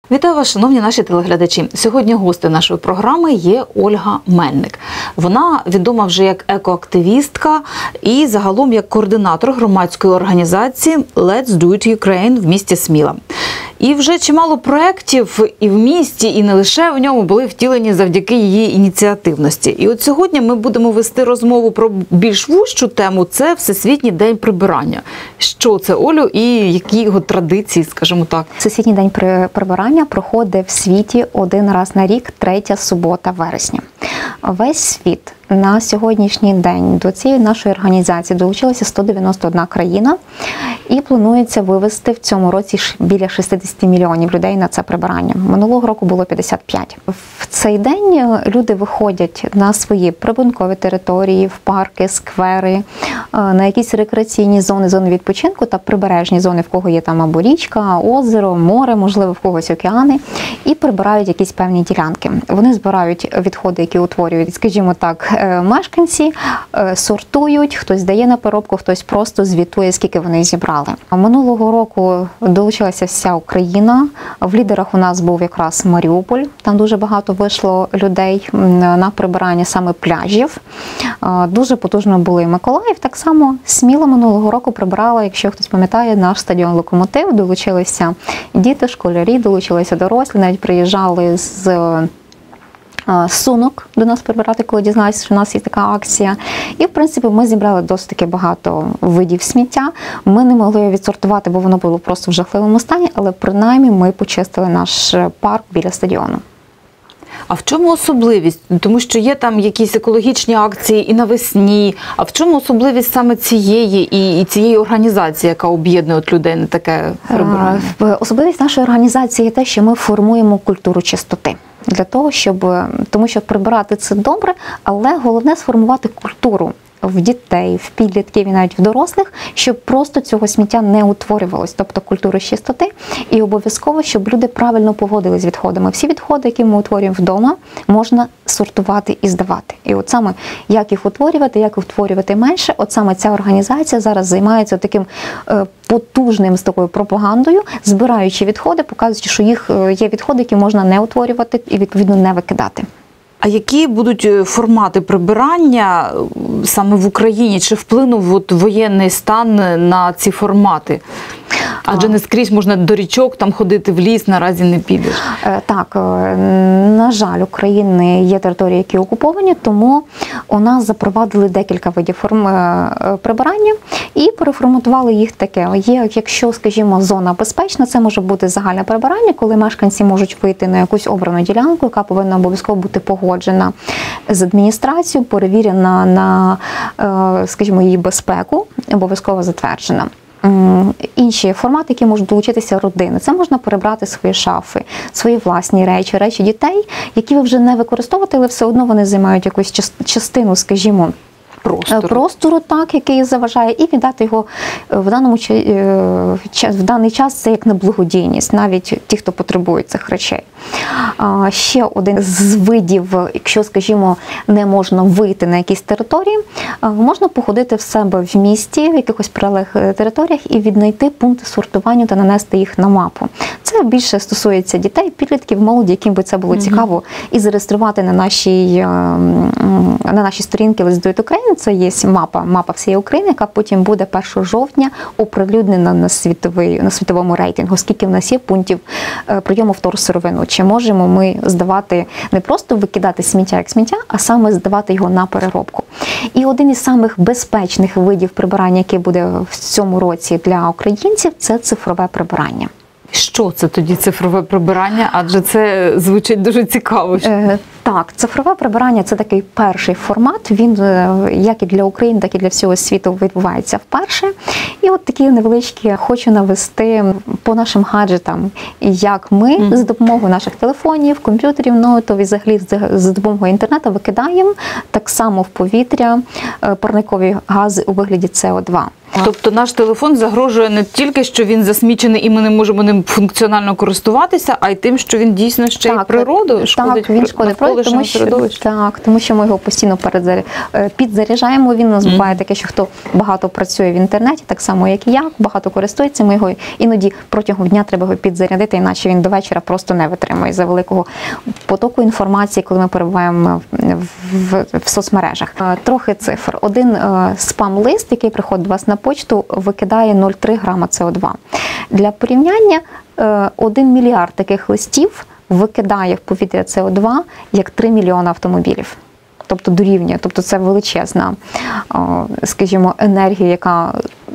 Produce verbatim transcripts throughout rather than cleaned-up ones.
Вітаю вас, шановні наші телеглядачі. Сьогодні гостею нашої програми є Ольга Мельник. Вона відома вже як екоактивістка і загалом як координатор громадської організації Let's Do It Ukraine в місті Сміла. І вже чимало проєктів і в місті, і не лише в ньому були втілені завдяки її ініціативності. І от сьогодні ми будемо вести розмову про більш вужчу тему – це Всесвітній день прибирання. Що це, Олю, і які його традиції, скажімо так? Всесвітній день прибирання проходить в світі один раз на рік, третя субота вересня. Весь світ на сьогоднішній день до цієї нашої організації долучилася сто дев'яносто одна країна і планується вивести в цьому році біля шістдесят мільйонів людей на це прибирання. Минулого року було п'ятдесят п'ять. В цей день люди виходять на свої прибудинкові території, в парки, сквери, на якісь рекреаційні зони, зони відпочинку та прибережні зони, в кого є там або річка, озеро, море, можливо, в когось океани, і прибирають якісь певні ділянки. Вони збирають відходи, які утворюють, скажімо так, мешканці, сортують, хтось дає на переробку, хтось просто звітує, скільки вони зібрали. Минулого року долучилася вся Україна. В лідерах у нас був якраз Маріуполь. Там дуже багато вийшло людей на прибирання саме пляжів. Дуже потужно були Миколаїв. Так само Сміла минулого року прибирала, якщо хтось пам'ятає, наш стадіон «Локомотив». Долучилися діти, школярі, долучилися дорослі, навіть приїжджали з Сунок до нас прибирати, коли дізналися, що у нас є така акція. І, в принципі, ми зібрали досить таки багато видів сміття. Ми не могли його відсортувати, бо воно було просто в жахливому стані, але принаймні ми почистили наш парк біля стадіону. А в чому особливість? Тому що є там якісь екологічні акції і навесні. А в чому особливість саме цієї і, і цієї організації, яка об'єднує от людей на таке прибирання? Особливість нашої організації є те, що ми формуємо культуру чистоти. Для того, щоб, тому що прибирати це добре, але головне сформувати культуру в дітей, в підлітків і навіть в дорослих, щоб просто цього сміття не утворювалось, тобто культури чистоти. І обов'язково, щоб люди правильно поводились з відходами. Всі відходи, які ми утворюємо вдома, можна сортувати і здавати. І от саме як їх утворювати, як їх утворювати менше, от саме ця організація зараз займається таким е, потужним з такою пропагандою, збираючи відходи, показуючи, що їх є відходи, які можна не утворювати і, відповідно, не викидати. А які будуть формати прибирання саме в Україні? Чи вплинув от воєнний стан на ці формати? Адже не скрізь можна до річок там ходити, в ліс наразі не підеш. Так, на жаль, України є території, які окуповані, тому у нас запровадили декілька видів форм прибирання і переформатували їх таке. Є, якщо, скажімо, зона безпечна, це може бути загальне прибирання, коли мешканці можуть вийти на якусь обрану ділянку, яка повинна обов'язково бути погоджена з адміністрацією, перевірена на, скажімо, її безпеку, обов'язково затверджена. Інші формати, які можуть долучитися родини. Це можна перебрати свої шафи, свої власні речі, речі дітей, які ви вже не використовуєте, але все одно вони займають якусь частину, скажімо, Простору. простору, так, який заважає, і віддати його в, даному, в даний час це як на благодійність, навіть ті, хто потребує цих речей. Ще один з видів, якщо, скажімо, не можна вийти на якісь території, можна походити в себе в місті, в якихось прилеглих територіях і віднайти пункти сортування та нанести їх на мапу. Це більше стосується дітей, підлітків, молоді, яким би це було mm-hmm. цікаво, і зареєструвати на нашій, на нашій сторінці Let's Do It Ukraine. Це є мапа, мапа всієї України, яка потім буде першого жовтня оприлюднена на, світовий, на світовому рейтингу, скільки в нас є пунктів прийому вторсировину. Чи можемо ми здавати, не просто викидати сміття як сміття, а саме здавати його на переробку. І один із самих безпечних видів прибирання, який буде в цьому році для українців, це цифрове прибирання. Що це тоді цифрове прибирання? Адже це звучить дуже цікаво. Е, так, цифрове прибирання – це такий перший формат. Він як і для України, так і для всього світу відбувається вперше. І от такі невеличкі хочу навести по нашим гаджетам, як ми mm. за допомогою наших телефонів, комп'ютерів, ноутів і взагалі за допомогою інтернету викидаємо так само в повітря парникові гази у вигляді С О два. Тобто наш телефон загрожує не тільки, що він засмічений і ми не можемо ним функціонально користуватися, а й тим, що він дійсно ще й природу шкодить. Так, він шкодить природі, навколишнього що, середовища. так, тому що ми його постійно передзаря... підзаряджаємо. Він у нас буває таке, що хто багато працює в інтернеті, так само як і я, багато користується, ми його іноді протягом дня треба його підзарядити, іначе він до вечора просто не витримує за великого потоку інформації, коли ми перебуваємо в, в, в соцмережах. Трохи цифр. Один спам-лист, який приходить до вас на почту, викидає нуль цілих три грама С О два. Для порівняння, один мільярд таких листів викидає в повітря С О два як три мільйони автомобілів. Тобто дорівнює. Тобто це величезна, скажімо, енергія, яка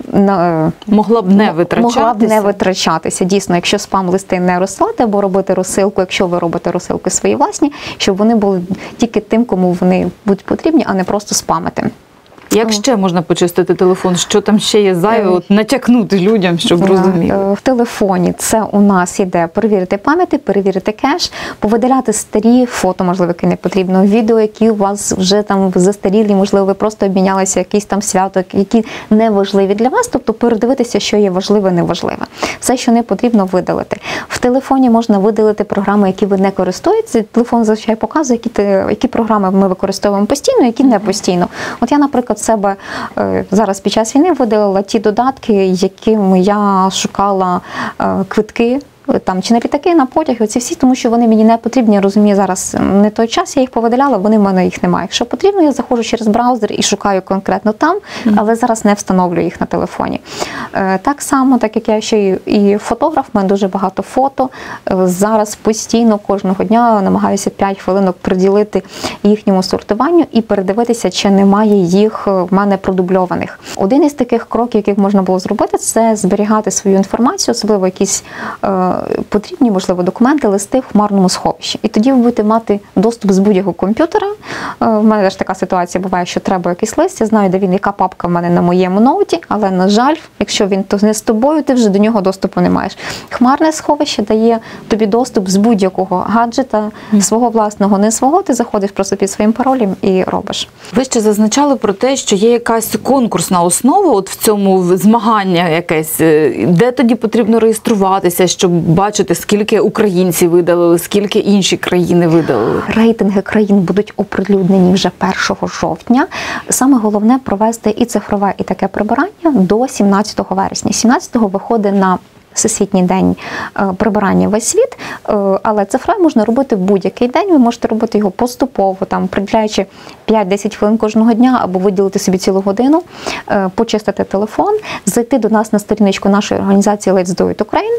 могла б не витрачатися. Могла б не витрачатися. Дійсно, якщо спам-листи не розсилати, або робити розсилку, якщо ви робите розсилки свої власні, щоб вони були тільки тим, кому вони будуть потрібні, а не просто спамити. Як ще можна почистити телефон? Що там ще є зайве? От натякнути людям, щоб розуміли. В телефоні це у нас іде перевірити пам'яті, перевірити кеш, повидаляти старі фото, можливо, які не потрібно, відео, які у вас вже там застарілі, можливо, ви просто обмінялися якісь там свято, які не важливі для вас, тобто передивитися, що є важливе, неважливе. Все, що не потрібно, видалити. В телефоні можна видалити програми, які ви не користуєтеся. Телефон зазвичай показує, які, які програми ми використовуємо постійно, які не постійно. От я, наприклад, себе зараз під час війни видалила ті додатки, якими я шукала квитки, там, чи на літаки, на потяги, оці всі, тому що вони мені не потрібні, я розумію, зараз не той час, я їх повидаляла, вони в мене їх немає. Якщо потрібно, я заходжу через браузер і шукаю конкретно там, але зараз не встановлюю їх на телефоні. Так само, так як я ще і фотограф, в мене дуже багато фото, зараз постійно, кожного дня намагаюся п'ять хвилинок приділити їхньому сортуванню і передивитися, чи немає їх в мене продубльованих. Один із таких кроків, яких можна було зробити, це зберігати свою інформацію, особливо якісь потрібні, можливо, документи, листи в хмарному сховищі. І тоді ви будете мати доступ з будь-якого комп'ютера. У мене теж така ситуація буває, що треба якийсь лист, я знаю, де він, яка папка в мене на моєму ноуті, але, на жаль, якщо він то не з тобою, ти вже до нього доступу не маєш. Хмарне сховище дає тобі доступ з будь-якого гаджета, свого власного, не свого, ти заходиш просто під своїм паролем і робиш. Ви ще зазначали про те, що є якась конкурсна основа от в цьому змагання якесь, де тоді потрібно реєструватися, щоб бачити, скільки українці видалили, скільки інші країни видалили? Рейтинги країн будуть оприлюднені вже першого жовтня. Саме головне провести і цифрове, і таке прибирання до сімнадцятого вересня. сімнадцятого виходить на Всесвітній день прибирання весь світ, але цифрове можна робити в будь-який день, ви можете робити його поступово, там, приділяючи п'ять-десять хвилин кожного дня, або виділити собі цілу годину, почистити телефон, зайти до нас на сторіночку нашої організації Let's Do It Ukraine,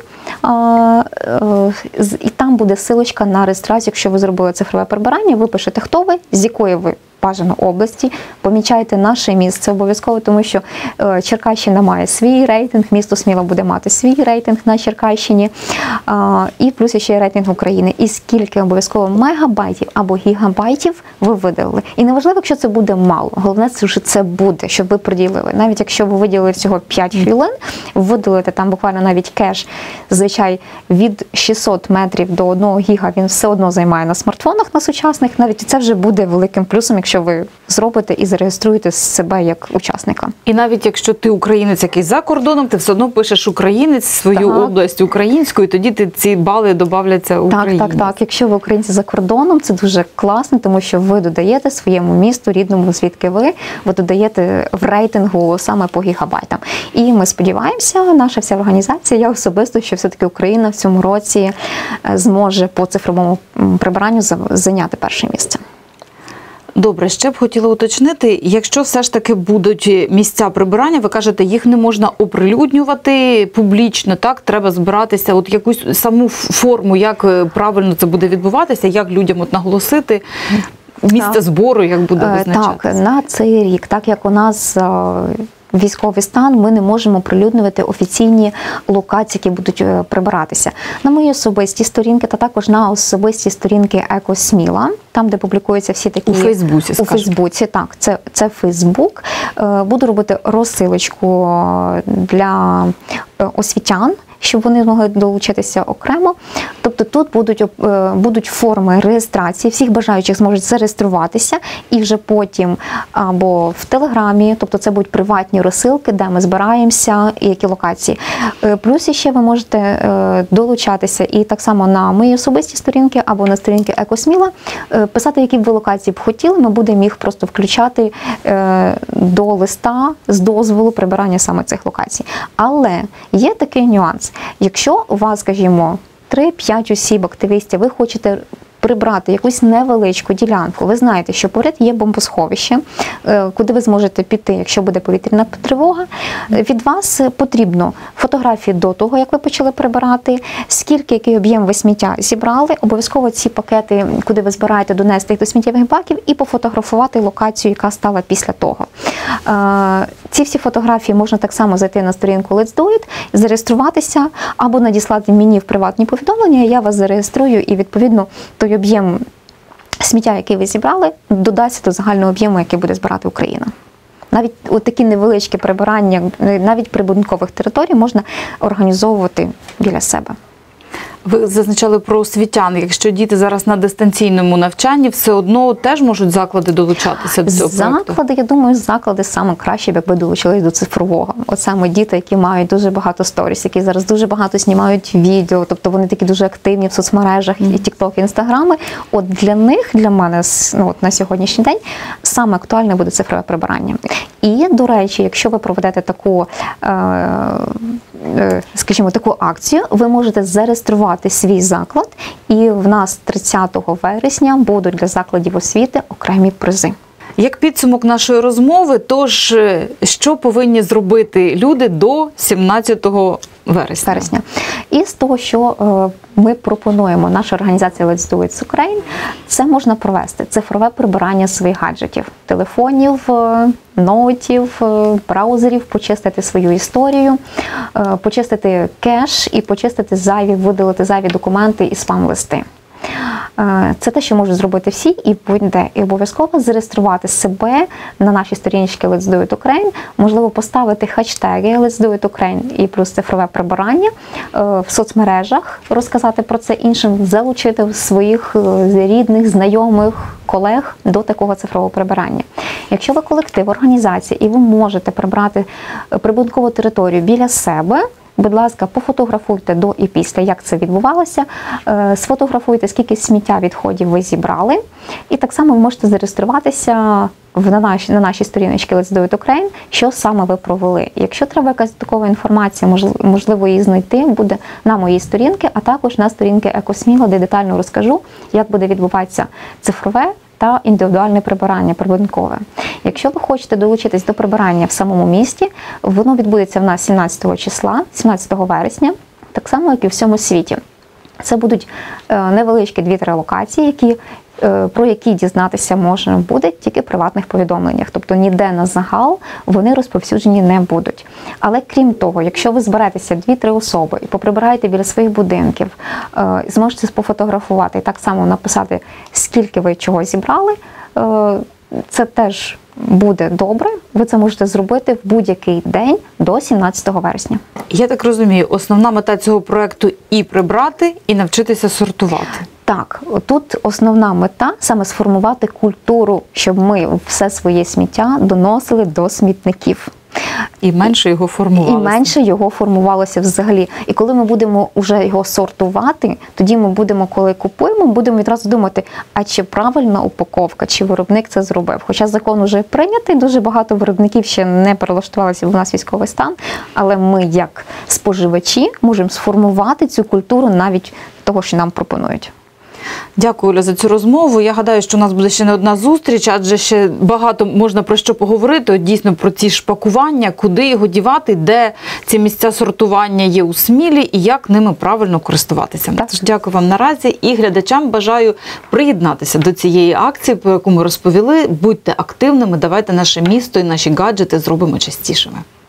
і там буде ссылочка на реєстрацію, якщо ви зробили цифрове прибирання, ви пишете, хто ви, з якої ви бажано області, помічайте наше місце обов'язково, тому що е, Черкащина має свій рейтинг, місто Сміла буде мати свій рейтинг на Черкащині, е, і плюс ще є рейтинг України. І скільки обов'язково мегабайтів або гігабайтів ви видалили. І неважливо, якщо це буде мало, головне, що це буде, щоб ви приділили. Навіть якщо ви виділили всього п'ять хвилин, видалите там буквально навіть кеш, зазвичай від шістсот метрів до одного гіга, він все одно займає на смартфонах, на сучасних, навіть це вже буде великим плюсом, якщо ви зробите і зареєструєте себе як учасника. І навіть якщо ти українець, який за кордоном, ти все одно пишеш українець, свою так. область українську, і тоді ти ці бали додавляться українець. Так, так, так. Якщо ви українці за кордоном, це дуже класно, тому що ви додаєте своєму місту, рідному, звідки ви, ви додаєте в рейтингу саме по гігабайтам. І ми сподіваємося, наша вся організація, я особисто, що все-таки Україна в цьому році зможе по цифровому прибиранню зайняти перше місце. Добре, ще б хотіла уточнити, якщо все ж таки будуть місця прибирання, ви кажете, їх не можна оприлюднювати публічно, так? Треба збиратися, от якусь саму форму, як правильно це буде відбуватися, як людям от наголосити, місце так. збору, як буде визначатися? Так, на цей рік, так як у нас військовий стан, ми не можемо оприлюднювати офіційні локації, які будуть прибиратися. На мої особисті сторінки, та також на особисті сторінки Еко Сміла, там, де публікуються всі такі... У Фейсбуці, У Фейсбуці, так. Це, це Фейсбук. Буду робити розсилочку для освітян, щоб вони змогли долучитися окремо. Тобто тут будуть, е, будуть форми реєстрації, всіх бажаючих зможуть зареєструватися і вже потім або в Телеграмі, тобто це будуть приватні розсилки, де ми збираємося і які локації. Е, плюс ще ви можете е, долучатися і так само на мої особисті сторінки або на сторінки Екосміла, е, писати, які б ви локації б хотіли, ми будемо їх просто включати е, до листа з дозволу прибирання саме цих локацій. Але є такий нюанс. Якщо у вас, скажімо, три-п'ять осіб, активістів, ви хочете прибрати якусь невеличку ділянку, ви знаєте, що поряд є бомбосховище, куди ви зможете піти, якщо буде повітряна тривога, від вас потрібно фотографії до того, як ви почали прибирати, скільки, який об'єм ви сміття зібрали, обов'язково ці пакети, куди ви збираєте, донести їх до сміттєвих баків і пофотографувати локацію, яка стала після того. Ці всі фотографії можна так само зайти на сторінку Let's Do It, зареєструватися або надіслати мені в приватні повідомлення, я вас зареєструю і, відповідно, той об'єм сміття, який ви зібрали, додасться до загального об'єму, який буде збирати Україна. Навіть от такі невеличкі прибирання, навіть прибудинкових територій можна організовувати біля себе. Ви зазначали про освітян. Якщо діти зараз на дистанційному навчанні, все одно теж можуть заклади долучатися до цього проекту? Заклади, я думаю, заклади саме краще, якби долучились до цифрового. От саме діти, які мають дуже багато сторіс, які зараз дуже багато знімають відео, тобто вони такі дуже активні в соцмережах, і TikTok, і Інстаграми. От для них, для мене, ну, от на сьогоднішній день, саме актуальне буде цифрове прибирання. І, до речі, якщо ви проведете таку, скажімо, таку акцію, ви можете зареєструвати свій заклад, і в нас тридцятого вересня будуть для закладів освіти окремі призи. Як підсумок нашої розмови, тож що повинні зробити люди до сімнадцятого вересня? вересня. І з того, що е, ми пропонуємо, наша організація Let's Do It Ukraine, це можна провести. Цифрове прибирання своїх гаджетів, телефонів, е, ноутів, е, браузерів, почистити свою історію, е, почистити кеш і почистити зайві, видалити зайві документи і спам-листи. Це те, що можуть зробити всі і будь-де. І обов'язково зареєструвати себе на нашій сторінці Let's Do It Ukraine, можливо, поставити хештеги Let's Do It Ukraine і плюс цифрове прибирання в соцмережах, розказати про це іншим, залучити своїх рідних, знайомих, колег до такого цифрового прибирання. Якщо ви колектив, організація і ви можете прибрати прибудинкову територію біля себе, будь ласка, пофотографуйте до і після, як це відбувалося, сфотографуйте, скільки сміття відходів ви зібрали, і так само ви можете зареєструватися на нашій, на нашій сторіночці Let's Do It Ukraine, що саме ви провели. Якщо треба якась додатково інформація, можливо, її знайти буде на моїй сторінці, а також на сторінці Екосміла, де детально розкажу, як буде відбуватися цифрове та індивідуальне прибирання прибудинкове. Якщо ви хочете долучитись до прибирання в самому місті, воно відбудеться в нас сімнадцятого числа, сімнадцятого вересня, так само, як і в всьому світі. Це будуть невеличкі дві-три локації, які, про які дізнатися можна буде тільки в приватних повідомленнях. Тобто ніде на загал вони розповсюджені не будуть. Але крім того, якщо ви зберетеся дві-три особи і поприбираєте біля своїх будинків, зможете пофотографувати і так само написати, скільки ви чого зібрали, це теж буде добре. Ви це можете зробити в будь-який день до сімнадцятого вересня. Я так розумію, основна мета цього проекту і прибрати, і навчитися сортувати. Так, тут основна мета саме сформувати культуру, щоб ми все своє сміття доносили до смітників. І менше його формувалося. І менше його формувалося взагалі. І коли ми будемо вже його сортувати, тоді ми будемо, коли купуємо, будемо відразу думати, а чи правильна упаковка, чи виробник це зробив. Хоча закон вже прийнятий, дуже багато виробників ще не перелаштувалися, в нас військовий стан, але ми, як споживачі, можемо сформувати цю культуру навіть того, що нам пропонують. Дякую, Оля, за цю розмову. Я гадаю, що у нас буде ще не одна зустріч, адже ще багато можна про що поговорити. От дійсно про ці шпакування, куди його дівати, де ці місця сортування є у Смілі і як ними правильно користуватися. Так. Тож дякую вам наразі і глядачам бажаю приєднатися до цієї акції, про яку ми розповіли. Будьте активними, давайте наше місто і наші гаджети зробимо частішими.